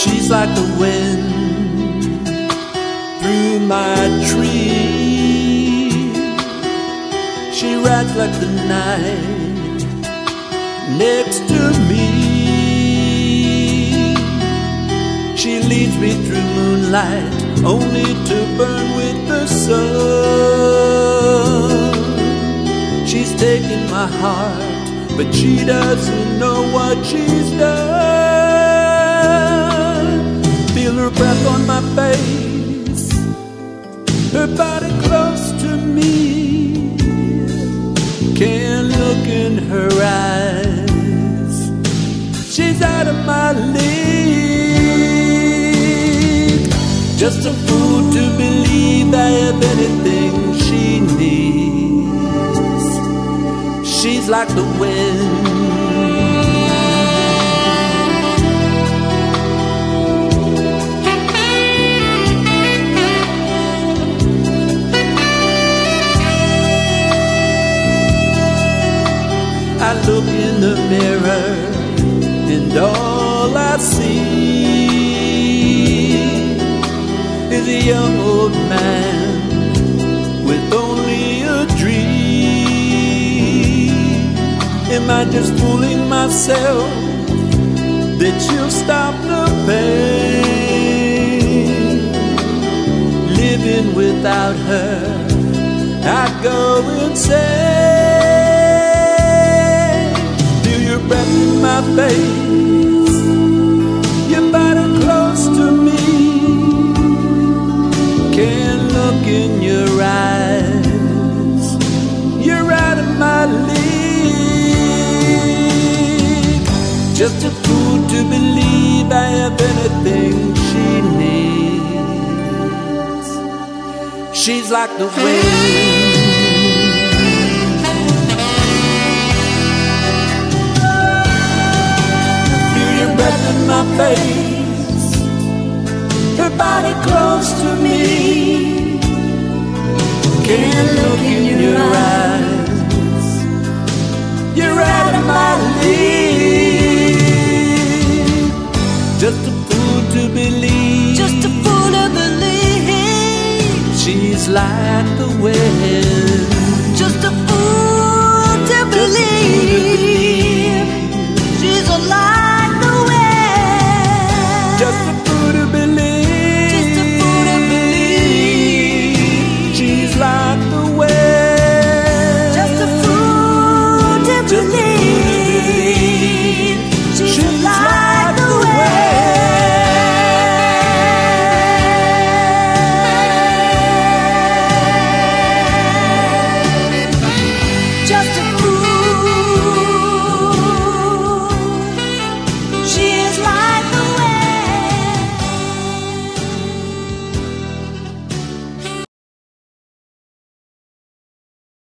She's like the wind through my tree. She rides like the night next to me. She leads me through moonlight, only to burn with the sun. She's taken my heart, but she doesn't know what she's done. Feel her breath on my face, her body close to me. Can't look in her eyes, she's out of my league. Just a fool to believe I have anything she needs. She's like the wind. I look in the mirror and all I see is a young old man with only a dream. Am I just fooling myself that she'll stop the pain? Living without her, I'd go insane. Feel your breath in my face, your body close to me. Can't look in your eyes, you're out of my league. Just a fool to believe I have anything she needs. She's like the wind. Feel your breath in my face, her body close to me. Can't look in your eyes, you're out of my league. Just a fool to believe, just a fool to believe. she's like the wind.